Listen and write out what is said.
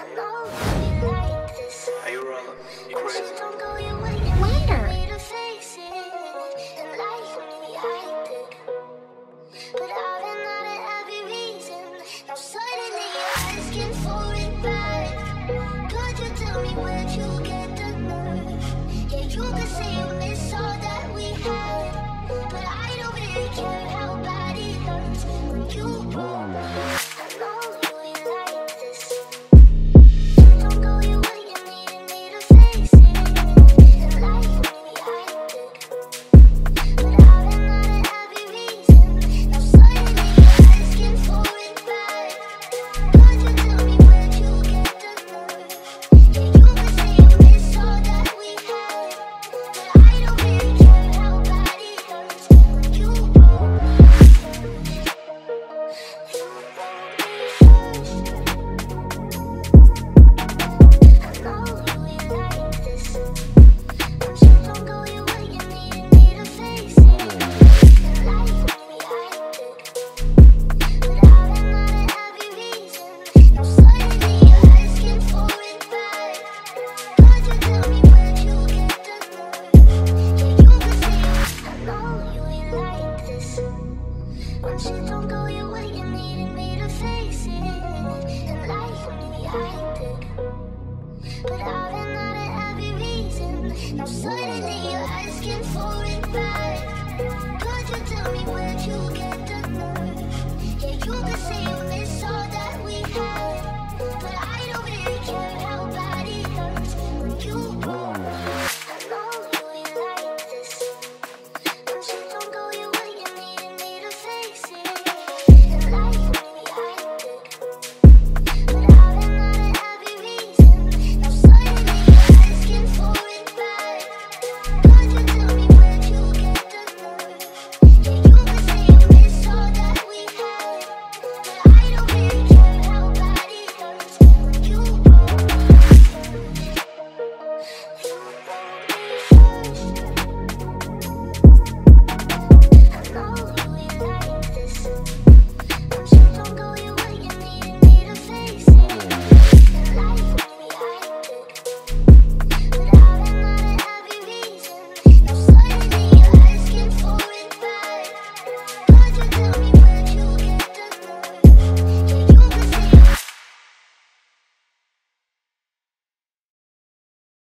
Are you rolling? You crazy? Wonder. But I've been out of every reason. Now suddenly you're asking for it back. Could you tell me where'd you get the nerve? Yeah, you could say you miss all that we had, but I don't really care.